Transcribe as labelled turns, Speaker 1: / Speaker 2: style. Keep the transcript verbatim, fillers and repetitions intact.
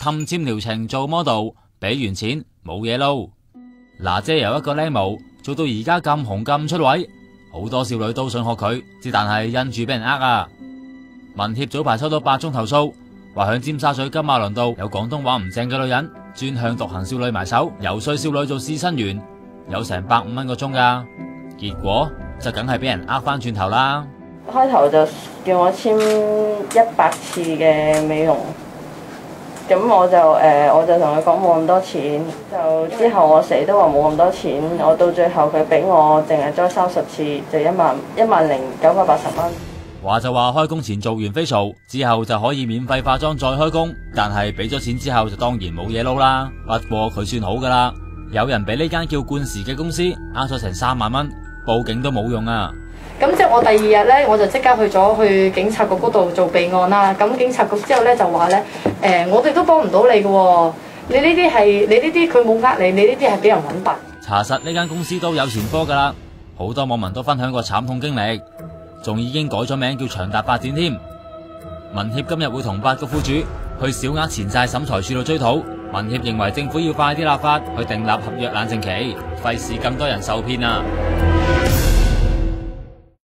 Speaker 1: 氹簽療程做 model， 俾完錢冇嘢撈。娜姐由一個靚模做到而家咁紅咁出位，好多少女都想學佢，之但係因住俾人呃啊。民協早排收到八宗投訴，話響尖沙咀金馬倫道有廣東話唔正嘅女人專向獨行少女埋手，游說少女做試身員，有成百五蚊個鐘噶，結果就梗係俾人呃翻轉頭啦。
Speaker 2: 開頭就叫我簽一百次嘅美容，咁我就誒、呃、我就同佢講冇咁多錢，就之後我死都話冇咁多錢，我到最後佢俾我淨係再三十次，就一萬一萬零九百八十蚊。
Speaker 1: 話就話開工前做完 facial 之後就可以免費化妝再開工，但係俾咗錢之後就當然冇嘢撈啦。不過佢算好噶啦，有人俾呢間叫冠時嘅公司呃咗成三萬蚊，報警都冇用啊。
Speaker 3: 咁即係我第二日咧，我就即刻去咗去警察局嗰度做備案啦。咁警察局之後咧就話咧，誒、呃、我哋都幫唔到你嘅喎，你呢啲係你呢啲佢冇呃你，你呢啲係俾人搵笨。
Speaker 1: 查實呢間公司都有前科噶啦，好多網民都分享過慘痛經歷，仲已經改咗名叫長達發展添。民協今日會同八個苦主去小額錢債審裁處度追討。民協認為政府要快啲立法去訂立合約冷靜期，費事咁多人受騙啊。